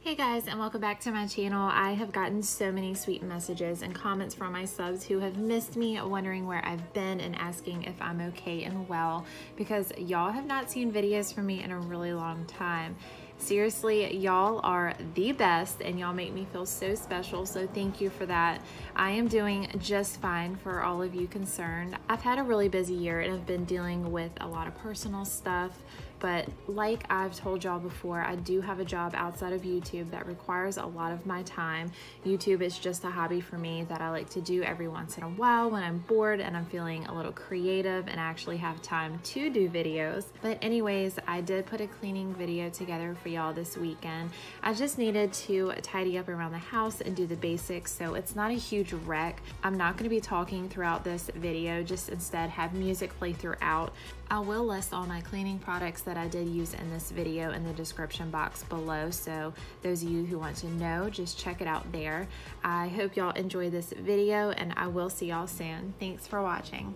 Hey guys, and welcome back to my channel. I have gotten so many sweet messages and comments from my subs who have missed me, wondering where I've been and asking if I'm okay and well, because y'all have not seen videos from me in a really long time. Seriously, y'all are the best and y'all make me feel so special, so thank you for that. I am doing just fine for all of you concerned. I've had a really busy year and I've been dealing with a lot of personal stuff, but like I've told y'all before, I do have a job outside of YouTube that requires a lot of my time. YouTube is just a hobby for me that I like to do every once in a while when I'm bored and I'm feeling a little creative and actually have time to do videos. But anyways, I did put a cleaning video together for y'all this weekend. I just needed to tidy up around the house and do the basics, so it's not a huge wreck. I'm not going to be talking throughout this video, just instead have music play throughout. I will list all my cleaning products that I did use in this video in the description box below, so those of you who want to know, just check it out there. I hope y'all enjoy this video and I will see y'all soon. Thanks for watching.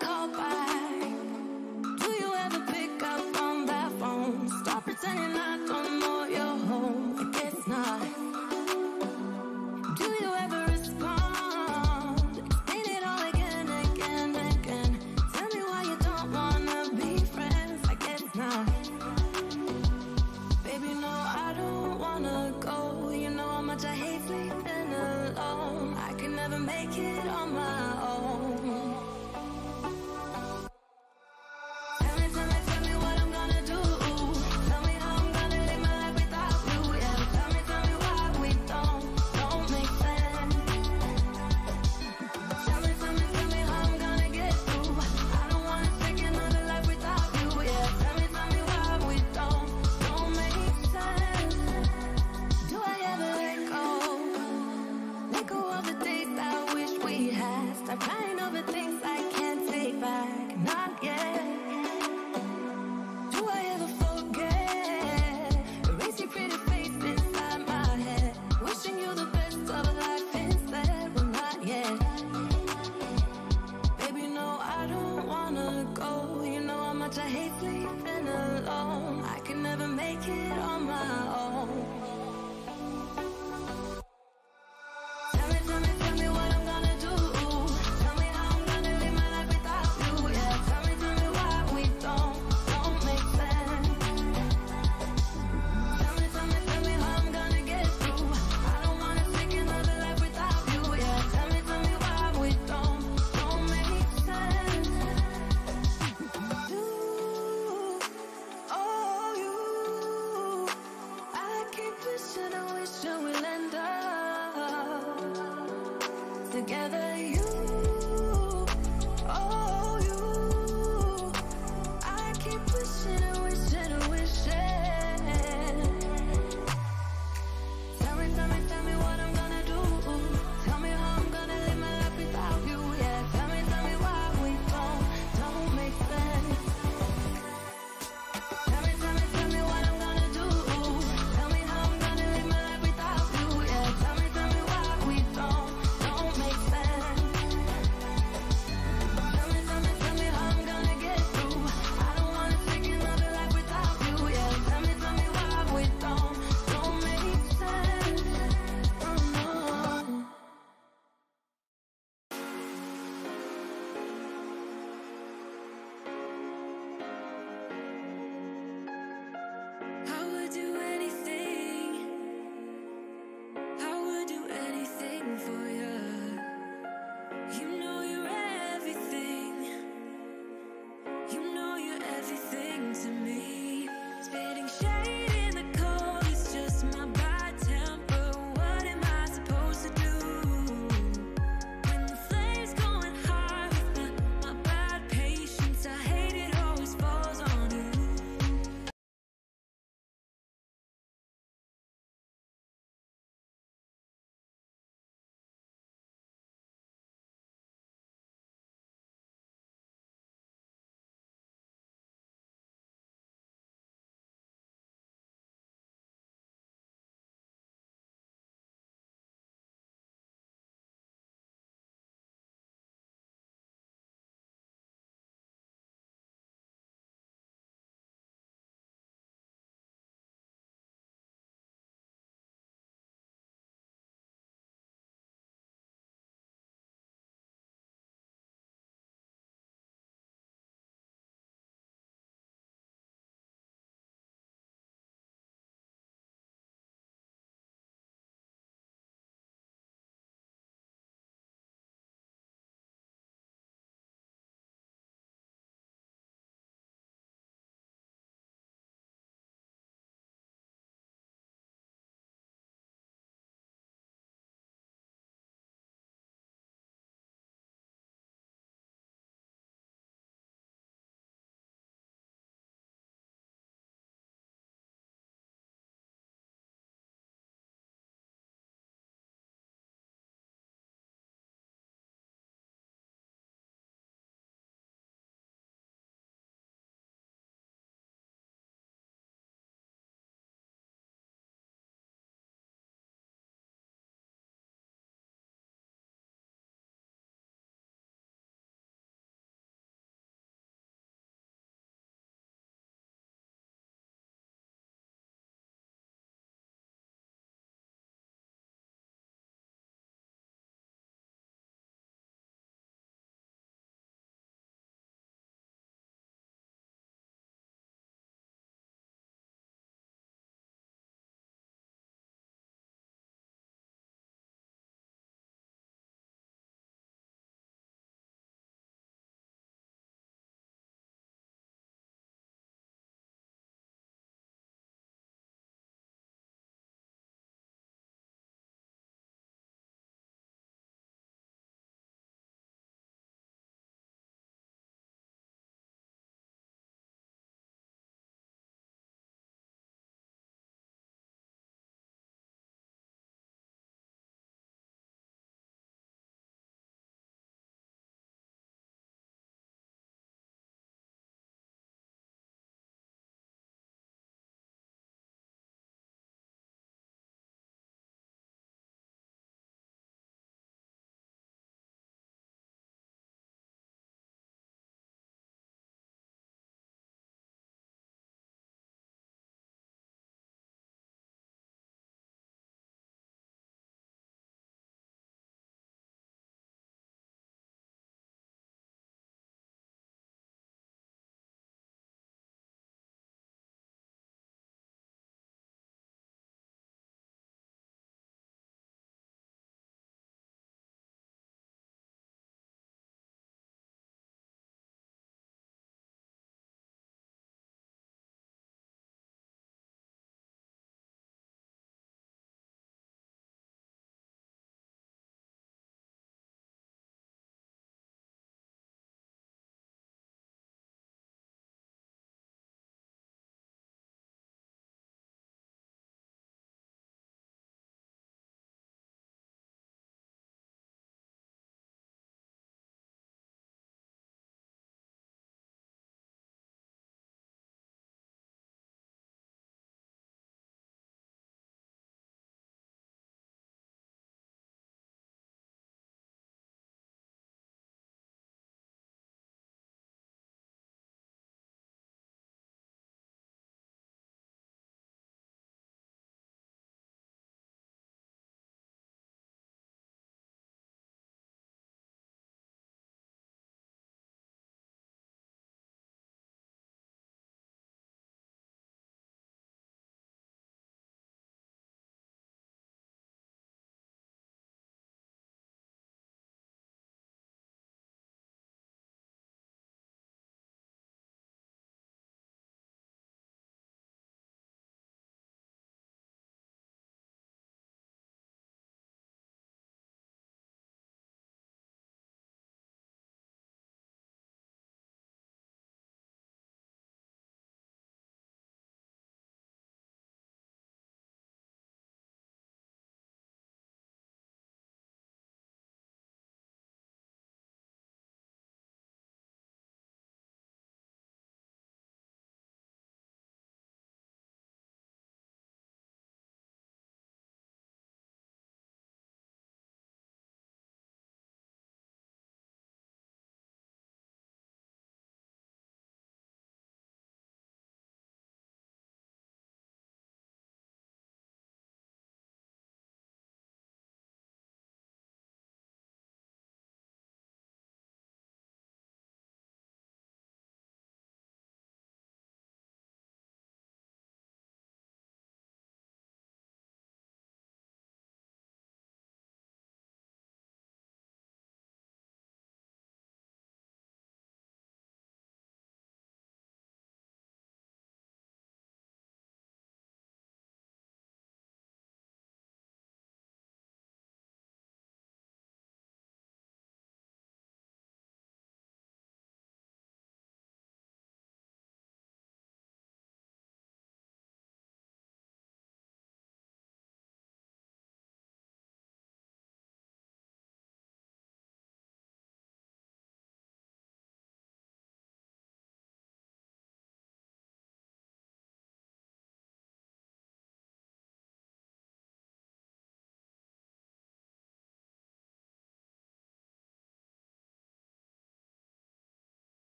call back? Do you ever pick up on that phone? Stop pretending I don't know you're home. I guess not. Do you ever respond? Explain it all again, again, again. Tell me why you don't wanna be friends. I guess not. Baby, no, I don't wanna go. You know how much I hate sleeping alone. I can never make it on my own. Tell me what I'm gonna do. Tell me how I'm gonna live my life without you. Yeah, tell me why we don't make sense. Tell me how I'm gonna get through. I don't wanna take another life without you. Yeah, tell me why we don't make sense. Do I ever let go? Let go of the days I wish we had. Stop crying over things I can't take back. Not yet. Do I ever forget? Erase your pretty face inside my head. Wishing you the best of life instead. Well, not yet. Baby, no, I don't wanna go. You know how much I hate sleeping alone. I can never make it on my own. Tell me what I'm gonna do. Tell me how I'm gonna live my life without you. Yeah, tell me why we don't make sense. Tell me how I'm gonna get through. I don't wanna take another life without you. Yeah, tell me why we don't make sense. You, I keep wishing I wish you will end up together